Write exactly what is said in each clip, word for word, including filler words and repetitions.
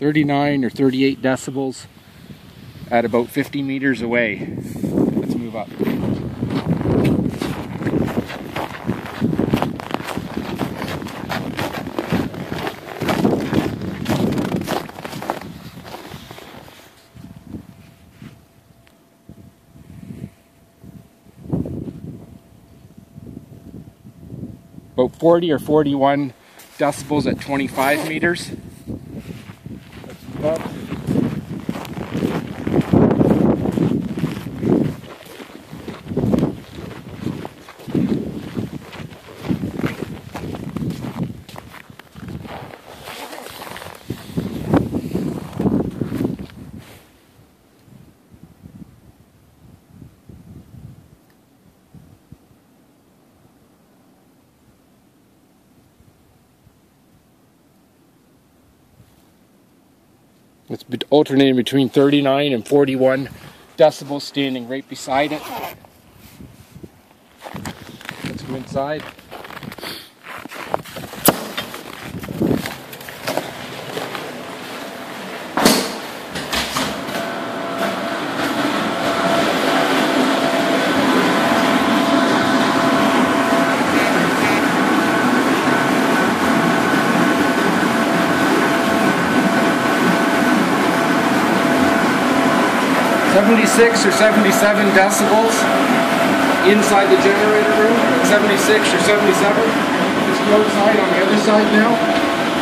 thirty-nine or thirty-eight decibels at about fifty meters away. Let's move up. About forty or forty-one decibels at twenty-five meters. Let's move up. It's alternating between thirty-nine and forty-one decibels, standing right beside it. Let's go inside. seventy-six or seventy-seven decibels inside the generator room. seventy-six or seventy-seven. Let's go outside on the other side now.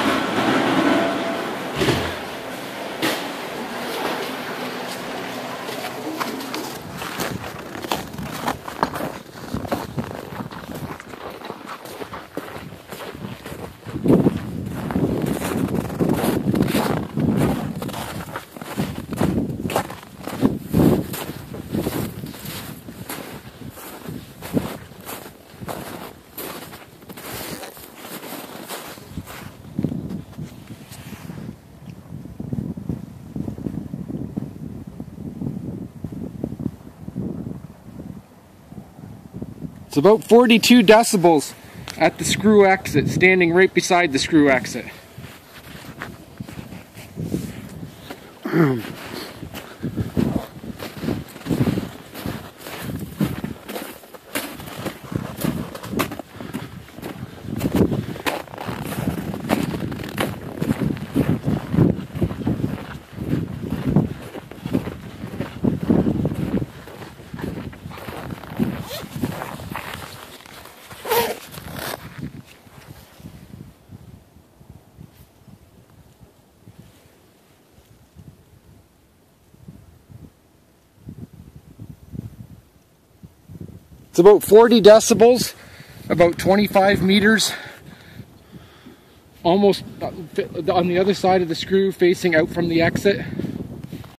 It's about forty-two decibels at the screw exit, standing right beside the screw exit. It's about forty decibels, about twenty-five meters, almost on the other side of the screw facing out from the exit.